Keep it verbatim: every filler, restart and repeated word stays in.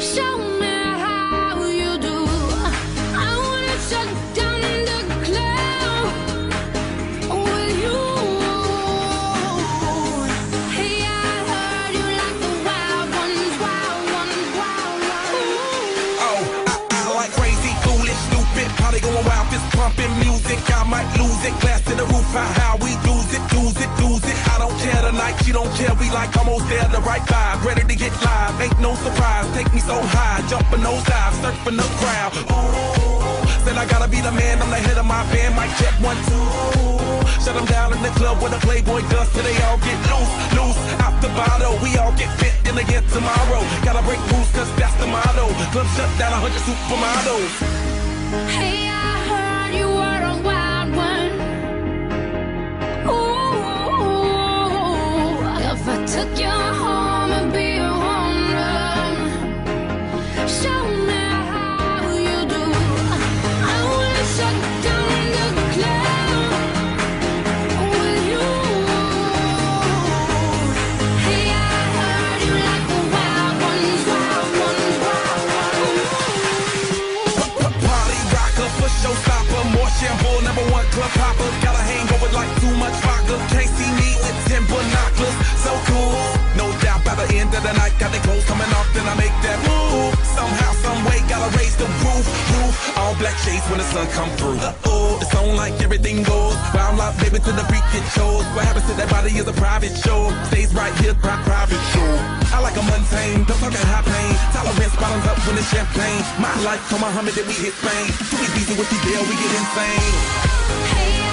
Show me how you do. I wanna shut down the club with you. Hey, I heard you like the wild ones, wild ones, wild ones. Oh, I, I like crazy, foolish, stupid, party going wild, fist pumping music. I might lose it, glass to the roof, how, how we lose it, lose it, lose it. I don't care tonight, she don't care, we like almost there, the right vibe, ready to get live, ain't no surprise, take me so high, jumping those dives, surfing the crowd. Ooh, said I gotta be the man, I'm the head of my band, mic check one, two. Shut them down in the club where the Playboy does, till they all get loose, loose, out the bottle, we all get fit in again tomorrow. Gotta break rules, cause that's the motto, club shut down, a hundred supermodels. Hey, I heard you were a wild one. Ooh, if I took you home, it'd be a home run. Show me how you do. I wanna shut down the club with you. Hey, I heard you like the wild ones, wild ones, wild ones. Party rocker, for showstopper, more shampoo, number one club hopper. Got a hangover like too much vodka. Can't see me with ten binoculars, so cool. No doubt by the end of the night, got the clothes coming off, then I make that move. Somehow, some way, gotta raise the roof, roof. All black shades when the sun come through. Uh-oh, it's on like everything goes. Wild out, baby, to the freak it shows. What happens to that body is a private show. Stays right here, pri private show. I like a mundane, don't talk at high pain. Tolerance bottoms up when it's champagne. My life, to Muhammad, then we hit Spain. Too easy with the deal, we get insane. Hey,